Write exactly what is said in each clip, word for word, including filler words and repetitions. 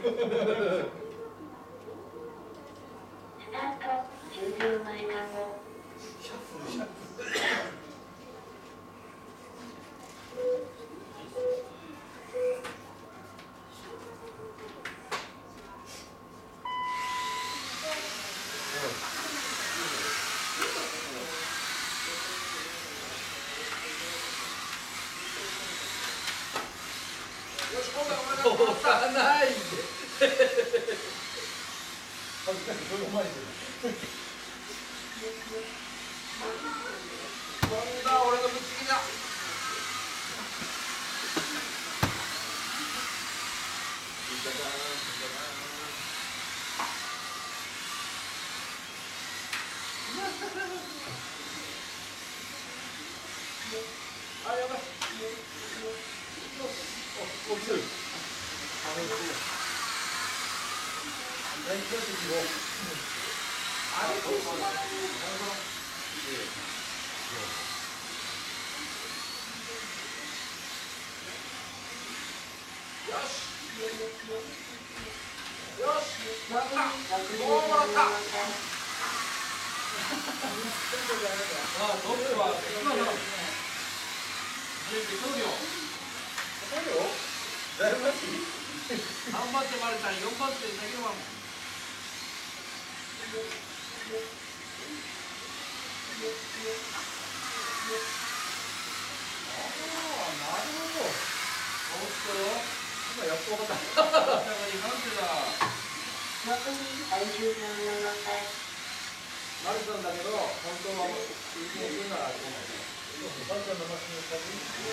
じゅうびょうまえからシャッフルシャッフル。 押さないで。 恥ずかしい、それうまいで。 今度は俺のぶっちぎりだ。あ、やばい。 お、起きてる。大丈夫ですよ。 あれ、こうしまう。よし。よし。なった。もうもらった。あ、トップは今の。準備完了。 だいぶらしい。 さんばん手マルちゃん、よんばん手だけは。 今やっと分かった。 残りさんじゅうななさい。 マルさんだけど、本当は運転するならこうない。 バルちゃんのマシンを先に。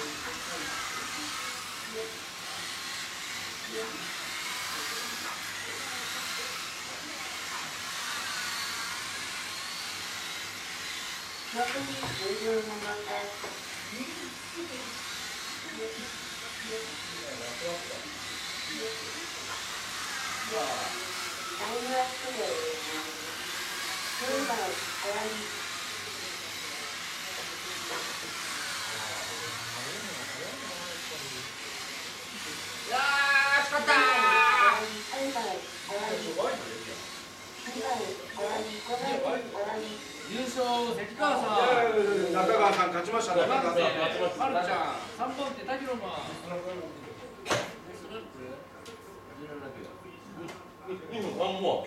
残りじゅうななさい。タイムアップできゅうばん、はやり。 いやー、しまったー。優勝、関川さん。 中川さん勝ちましたね。 にばん手、マルちゃん。さんばん手、タキロマン。 に分さんも。